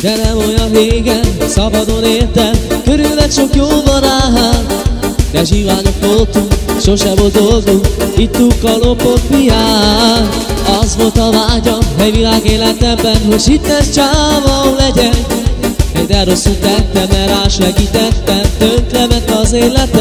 de nem olyan régen, szabadon éltem, körülött sok jó barát. De zsiványok voltunk, sose volt dolgunk, ittuk a lopott piát. Az volt a vágyam, egy világ életemben, hogy hittes csávó legyek. De rosszul tettem, mert rásegítettem, tönkrement az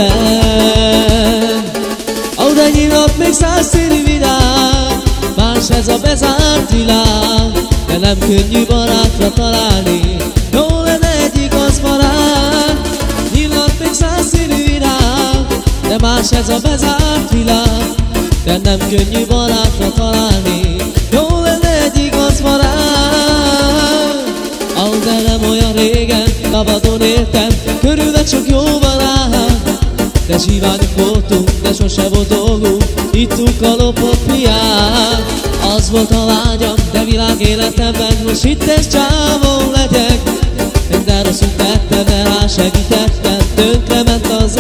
életem. Ó, de nyílt még százszínű világ, más ez a bezárt világ. De nem könnyű barátra találni, jó lenne egy igaz barát. Nyílt még százszínű világ, de más ez a bezárt világ. De nem könnyű barátra találni, jó lenne egy igaz barát. Ó, de nem olyan régen, szabadon éltem, körülött sok jó barát. De zsiványok voltunk, de sose volt dolgunk, ittuk a lopott piát. Az volt a vágyam, de világ életemben, hogy hittes csávó legyek. De rosszul tettem, de rásegítettem, tönkrement az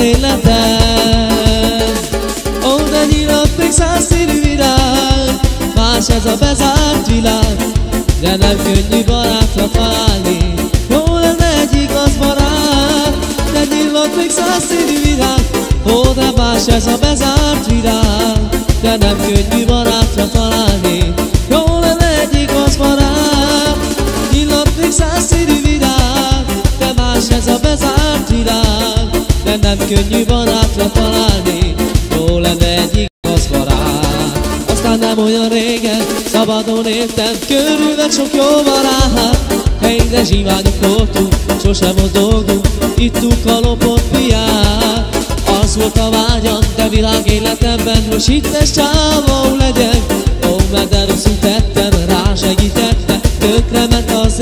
életem. Ó, de nyílt még százszínű virág, más ez a bezárt világ. De nem könnyű barátra találni, jó lenne egy igaz barát. De nyílt még százszínű virág, ó, de más ez a bezárt világ. De nem könnyű barátra találni, jó lenne egy igaz barát. Nyílt még százszínű virág, de más ez a bezárt világ. De nem könnyű barátra találni, jó lenne egy igaz barát. Aztán nem olyan régen, szabadon éltem, körülött sok jó barát. Helyre zsiványok voltunk, sosem volt dolgunk, ittuk a lopott piát. Az volt a vágyam, de világ életemben, hogy hittes csávó legyek. Ó, mert de rosszul tettem, rásegítettem, tönkrement az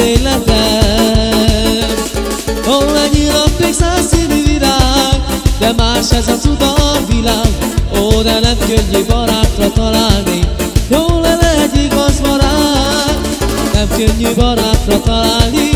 életem. Ó, nyílt még százszínű virág, de más ez a cuda világ. Ó, de nem könnyű barátra találni, jó lenne egy igaz barát. Nem könnyű barátra találni,